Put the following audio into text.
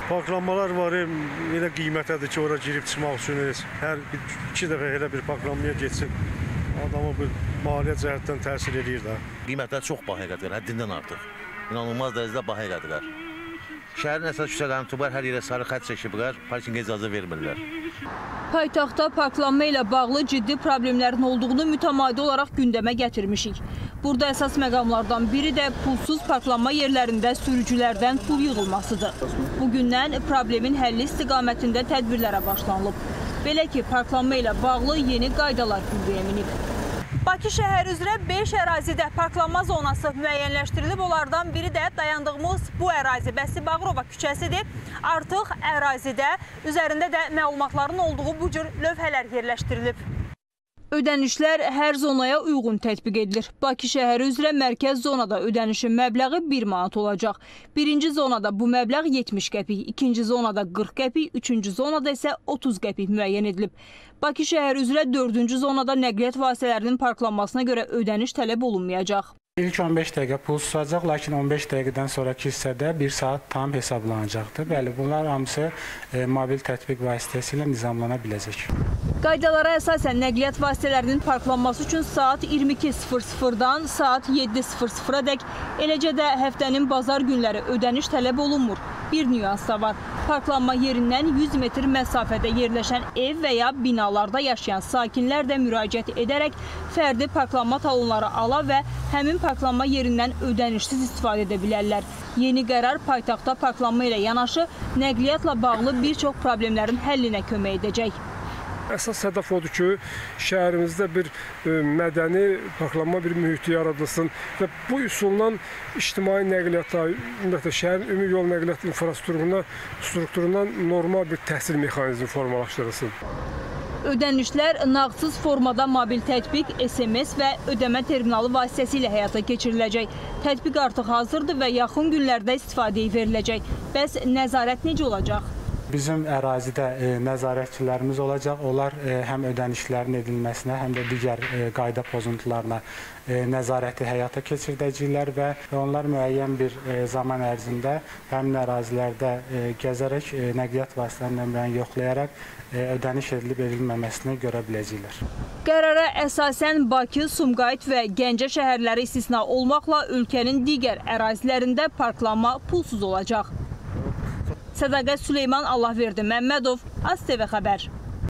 Parklanmalar var, elə qiymətədir ki, ora girib çıxmaq üçün hər 2 dəfə elə bir parklanmaya geçsin. Adamı bir maliyyə cəhətdən təsir edir də. Qiymətlər çox baha qədilər, həddindən artıq. İnanılmaz dərəcədə baha qədilər. Şəhərin əsas küçələrini tubar hər yerə sarı xətt çəkiblər, parkinqə icazə vermirlər. Paytaxtda parklanma ilə bağlı ciddi problemlərin olduğunu mütəmadi olaraq gündəmə gətirmişik. Burada əsas məqamlardan biri də pulsuz parklanma yerlərində sürücülərdən pul yığılmasıdır. Bugündən problemin həlli istiqamətində tədbirlərə başlanılıb. Belə ki, parklanma ilə bağlı yeni qaydalar qüvvəyə minib. Bakı şəhəri üzrə 5 ərazidə parklanma zonası müəyyənləşdirilib. Onlardan biri də dayandığımız bu ərazi Bəsi Bağırova küçəsidir. Artıq ərazidə üzərində də məlumatların olduğu bu cür lövhələr yerləşdirilib. Ödənişlər hər zonaya uyğun tətbiq edilir. Bakı şəhəri üzrə mərkəz zonada ödənişin məbləği 1 manat olacaq. Birinci zonada bu məbləğ 70 qəpik, ikinci zonada 40 qəpik, üçüncü zonada isə 30 qəpik müəyyən edilib. Bakı şəhəri üzrə 4-cü zonada nəqliyyat vasitələrinin parklanmasına görə ödəniş tələb olunmayacaq. İlk 15 dəqiqə pul tutacaq, lakin 15 dəqiqədən sonraki hissədə 1 saat tam hesablanacaqdır. Bəli, bunlar hamısı mobil tətbiq vasitəsilə nizamlana biləcək. Qaydalara əsasən nəqliyyat vasitələrinin parklanması üçün saat 22:00-dan saat 7:00-a dək, eləcə də həftənin bazar günləri ödəniş tələb olunmur. Bir nüans da var. Parklanma yerindən 100 metr məsafədə yerləşən ev və ya binalarda yaşayan sakinlər də müraciət edərək fərdi parklanma talonları ala və həmin parklanma yerindən ödənişsiz istifadə edə bilərlər. Yeni qərar paytaxtda parklanma ilə yanaşı nəqliyyatla bağlı bir çox problemlərin həllinə kömək edəcək. Əsas hədəf odur ki, şəhərimizdə bir mədəni parklanma bir mühiti yaradılsın və bu üsulla ictimai nəqliyyata, ümumiyyətlə şəhərin ümumi yol nəqliyyat infrastrukturundan normal bir təhsil mexanizmi formalaşdırılsın. Ödənişlər nağdsız formada mobil tətbiq, SMS və ödəmə terminalı vasitəsilə həyata keçiriləcək. Tətbiq artıq hazırdır və yaxın günlərdə istifadəyə veriləcək. Bəs nəzarət necə olacaq? Bizim ərazidə nəzarətçilərimiz olacaq. Onlar həm ödənişlərin edilməsinə, həm də digər qayda pozuntularına nəzarəti həyata keçirdəcəklər və onlar müəyyən bir zaman ərzində həmin ərazilərdə gəzərək, nəqliyyat vasitələrinin nömrəni yoxlayaraq ödəniş edilib edilməməsini görə biləcəklər. Qərara əsasən Bakı, Sumqayıt və Gəncə şəhərləri istisna olmaqla ölkənin digər ərazilərində parklanma pulsuz olacaq. Sədaqət Süleyman Allahverdi Məmmədov, AzTV xəbər.